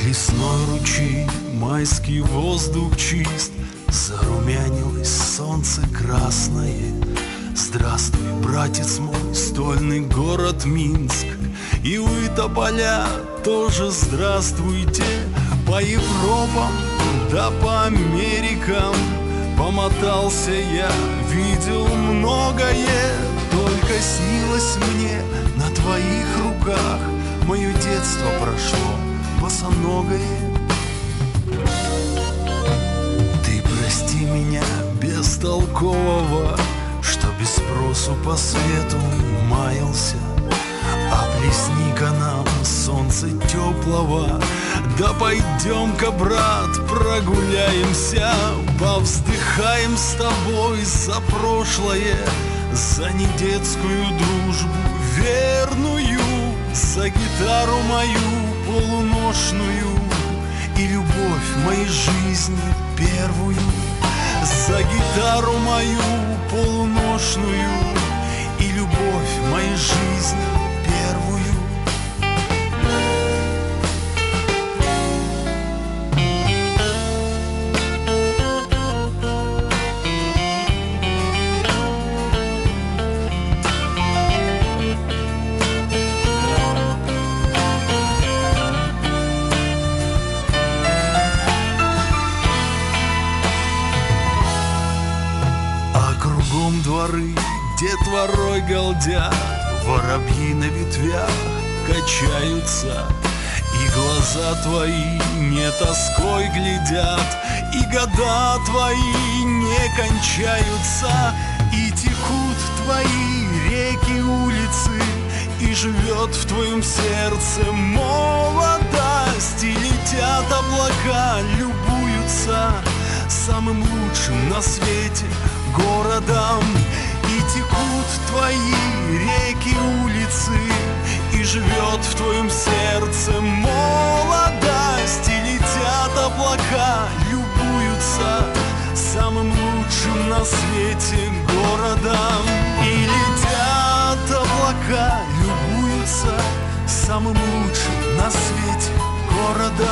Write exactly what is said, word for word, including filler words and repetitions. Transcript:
Лесной ручей, майский воздух чист, зарумянилось солнце красное. Здравствуй, братец мой, стольный город Минск, и вы, тополя, тоже здравствуйте. По Европам да по Америкам помотался я, видел многое. Только снилось мне на твоих руках, мое детство прошло босоногое. Ты прости меня бестолкового, что без спросу по свету маялся. А плесни-ка нам солнце теплого, да пойдем-ка, брат, прогуляемся. Повздыхаем с тобой за прошлое, за недетскую дружбу верную, за гитару мою полуношную и любовь моей жизни первую. За гитару мою полуношную и любовь моей жизни первую. Кругом дворы детворой галдят, воробьи на ветвях качаются, и глаза твои не тоской глядят, и года твои не кончаются, и текут твои реки, улицы, и живет в твоем сердце молодость, и летят облака, любуются самым лучшим на свете городом. И текут твои реки, улицы, и живет в твоем сердце молодость, и летят облака, любуются самым лучшим на свете городом. И летят облака, любуются самым лучшим на свете городом.